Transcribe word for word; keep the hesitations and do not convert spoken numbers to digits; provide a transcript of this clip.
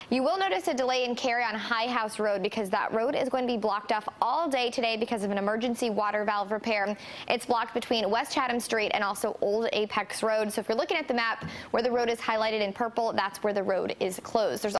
You will notice a delay in Cary on High House Road because that road is going to be blocked off all day today because of an emergency water valve repair. It's blocked between West Chatham Street and also Old Apex Road. So if you're looking at the map where the road is highlighted in purple, that's where the road is closed. There's